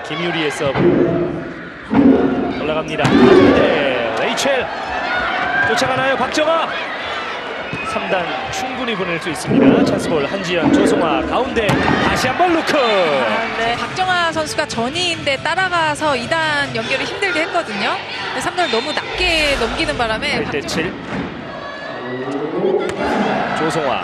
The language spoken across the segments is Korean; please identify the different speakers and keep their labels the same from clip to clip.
Speaker 1: 김유리의 서브 올라갑니다. 네, 레이첼 쫓아가나요? 박정아 3단 충분히 보낼 수 있습니다. 찬스볼 한지연, 조성아 가운데 다시 한번 루크.
Speaker 2: 네, 박정아 선수가 전위인데 따라가서 2단 연결을 힘들게 했거든요. 3단을 너무 낮게 넘기는 바람에
Speaker 1: 8대7 조성아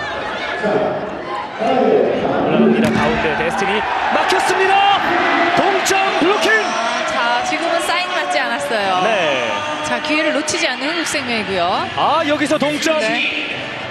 Speaker 1: 올라갑니다. 가운데 데스티니 막혔습니다. 동점 블로킹.
Speaker 2: 자, 지금은 사인 맞지 않았어요.
Speaker 1: 네.
Speaker 2: 자, 기회를 놓치지 않는 흥국생명이고요.
Speaker 1: 아, 여기서 동점.
Speaker 2: 네.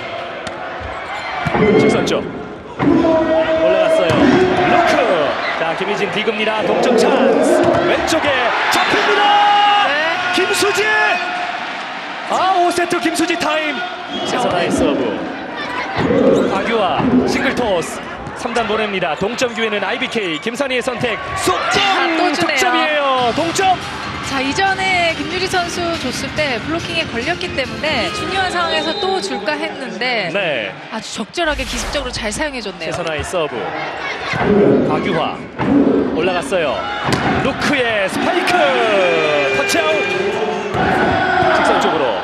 Speaker 1: 직선쪽 올라갔어요. 루크. 자, 김희진 디그입니다. 동점 찬스. 왼쪽에 잡힙니다.
Speaker 2: 네.
Speaker 1: 김수지. 아, 5세트 김수지 타임. 최선아의 서브. 박유아 싱글 토스. 3단 보냅니다. 동점 기회는 IBK. 김산희의 선택. 속점.
Speaker 2: 또 주네요.
Speaker 1: 득점이에요. 동점.
Speaker 2: 자, 이전에 김유리 선수 줬을 때 블로킹에 걸렸기 때문에 중요한 상황에서 또 줄까 했는데
Speaker 1: 네.
Speaker 2: 아주 적절하게 기습적으로 잘 사용해줬네요.
Speaker 1: 최선아의 서브. 박유화 올라갔어요. 루크의 스파이크 터치아웃. 직선 쪽으로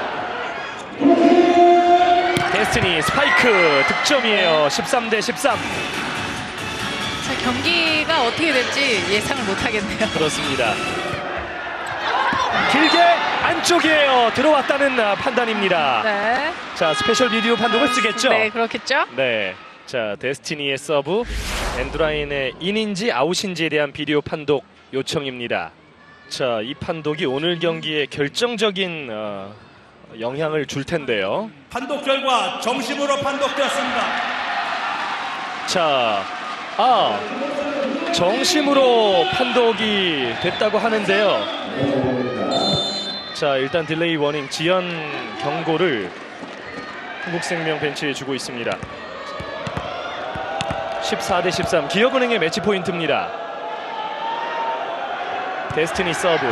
Speaker 1: 데스티니 스파이크 득점이에요. 13대13.
Speaker 2: 자, 경기가 어떻게 될지 예상을 못하겠네요.
Speaker 1: 그렇습니다. 길게 안쪽이에요. 들어왔다는 판단입니다.
Speaker 2: 네.
Speaker 1: 자, 스페셜 비디오 판독을 쓰겠죠?
Speaker 2: 네, 그렇겠죠.
Speaker 1: 네. 자, 데스티니의 서브, 엔드라인의 인인지 아웃인지에 대한 비디오 판독 요청입니다. 자, 이 판독이 오늘 경기에 결정적인 영향을 줄 텐데요.
Speaker 3: 판독 결과 정심으로 판독되었습니다.
Speaker 1: 자, 정심으로 판독이 됐다고 하는데요. 자, 일단 딜레이 워닝 지연 경고를 흥국생명 벤치에 주고 있습니다. 14대13 기업은행의 매치 포인트입니다. 데스티니 서브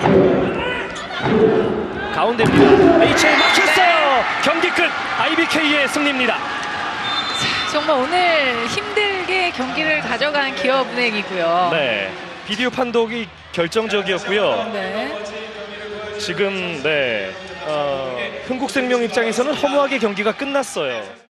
Speaker 1: 가운데입니다. 레이첼 막혔어요. 경기 끝. IBK의 승리입니다.
Speaker 2: 정말 오늘 힘들게 경기를 가져간 기업은행이고요.
Speaker 1: 네, 비디오 판독이 결정적이었고요.
Speaker 2: 네.
Speaker 1: 지금 흥국생명 입장에서는 허무하게 경기가 끝났어요.